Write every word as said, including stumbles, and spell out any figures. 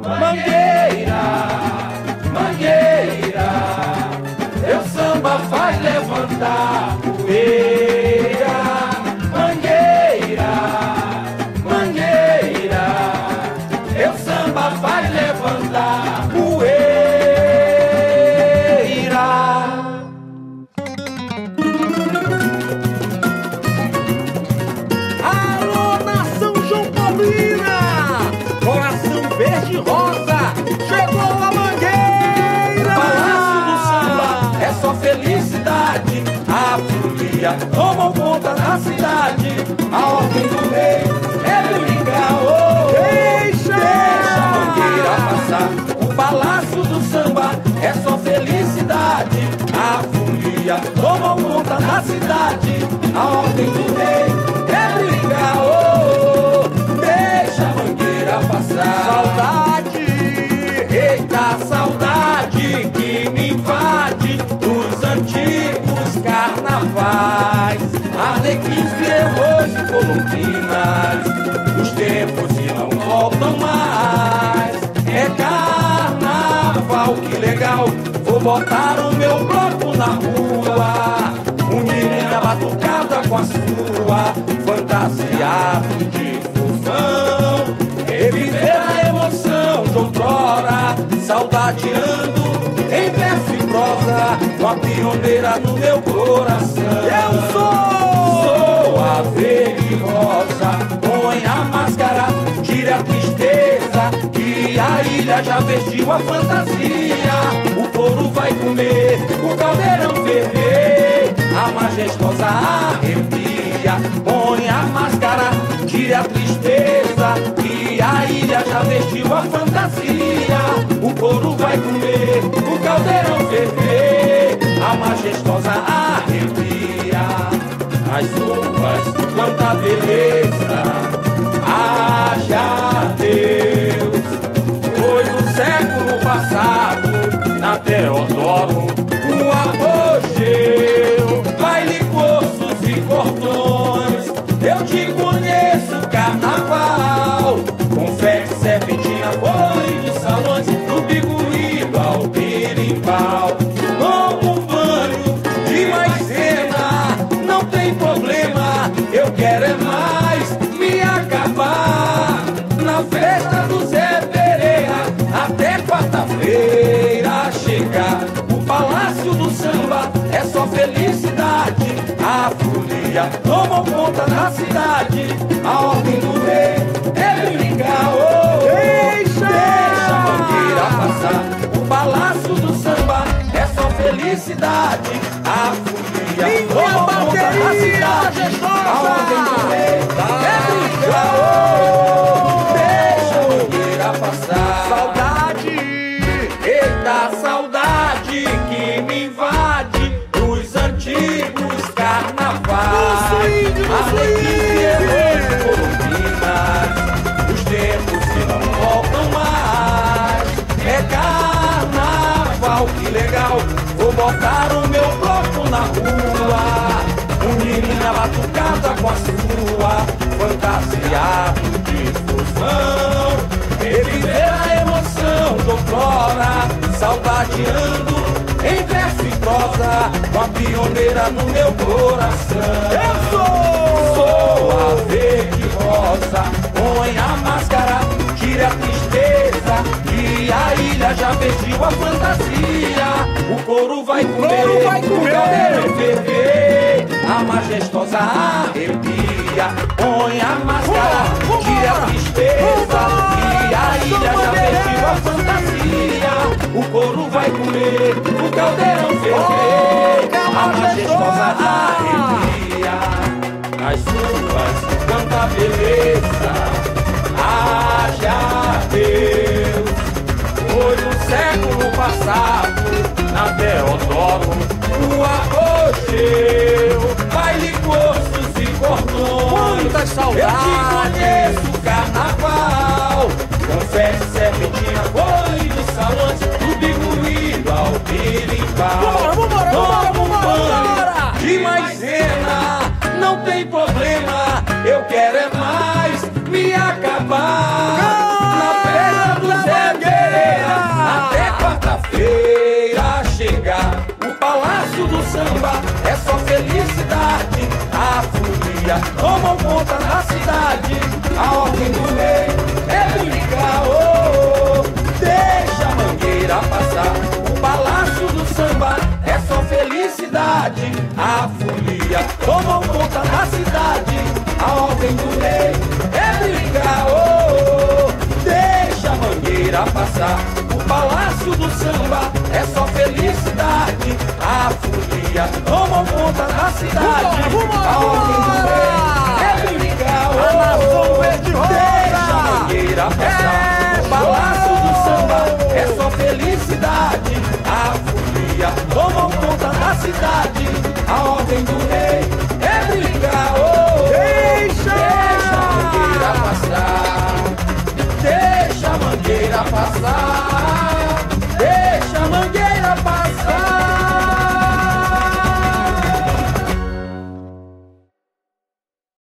Mangueira, mangueira, meu samba faz levantar poeira. Mangueira, mangueira, meu samba faz levantar poeira. Alô, nação João Paulina, coração verde e rosa, chegou a mangueira. Palácio do samba é só felicidade, a folia tomou conta da cidade, a ordem do rei é brincar, oh, Deixa! deixa a mangueira passar. O palácio do samba é só felicidade, a folia tomou conta da cidade, a ordem do rei é brincar, oh, deixa a mangueira passar. Saudade, Eita saudade que me invade dos antigos carnavais, arlequins, pierrots e colombinas, os tempos que não voltam mais. É carnaval, que legal, vou botar o meu bloco na rua, unir minha batucada com a sua, fantasiado de fofão, reviver a emoção de outrora, saudadeando em verso e prosa, com a pioneira no meu coração. eu sou! Sou a verde rosa, põe a máscara, tire a tristeza, que a ilha já vestiu a fantasia. O couro vai comer, o caldeirão ferver, a majestosa arrepia. Põe a máscara, tire a tristeza, que a ilha já vestiu a fantasia. O couro vai comer, o caldeirão ferver, a majestosa arrepia. As roupas, quanta beleza, haja Deus. Foi no século passado, na Teodoro, um apogeu, baile, cursos e cordões. Eu te conheço, carnaval, confete, serpentina, boi de salões, do biguído ao berimbau. Como um banho de maisena, não tem problema, eu quero é mais me acabar na festa do Zé Pereira, até quarta-feira chegar. O palácio do samba é só felicidade, a folia tomou conta da cidade, a ordem do rei é brincar, oh, Deixa! deixa a mangueira passar. O palácio do samba é só felicidade, a folia Minha tomou conta da mangueirinha cidade, a ordem do majestosa! rei é brincar, oh, deixa a mangueira passar. Saudade, Eita saudade que me invade dos antigos carnavais, No swing, no arlequins, swing! pierrots e colombinas, os tempos que não voltam mais. É carnaval, que legal, vou botar o meu bloco na rua, unir minha batucada com a sua, fantasiado de fusão, reviver a emoção de outrora, saudadeando em verso e prosa, com a pioneira no meu coração. eu sou! Sou a verde rosa, põe a máscara, tire a tristeza, que a ilha já vestiu a fantasia. O couro vai comer, couro vai comer. o caldeirão ferver, a majestosa arrepia. Põe a máscara, Vambora, tire a vambora, tristeza, vambora, que a ilha já Samba vestiu a fantasia. O couro vai comer, o caldeirão ferver, Oh, a majestosa majestosa. arrepia. As suas, quanta beleza, haja Deus. Foi no século passado, na Teodoro, o apogeu, baile, cursos e cordões. Quantas saudades! Eu te conheço, carnaval, confete, serpentina, boi de salões, do biguído ao berimbau. Vambora, vambora, vambora, Como um vambora, banho vambora! de maisena, não tem problema, eu quero é mais me acabar na festa do Zé conta na cidade. A ordem do rei é brincar, oh, oh. Deixa a mangueira passar. O palácio do samba é só felicidade. A folia tomou conta na cidade. A ordem do rei é brincar, oh, oh. Deixa a mangueira passar. O palácio do samba é só felicidade. A folia tomou conta na cidade. A ordem do rei é brincar, oh, oh. Deixa a mangueira passar. O palácio do samba é só felicidade. A folia tomou conta da cidade. A ordem do rei é brincar, oh, oh. Deixa, deixa a mangueira passar. Deixa a mangueira passar.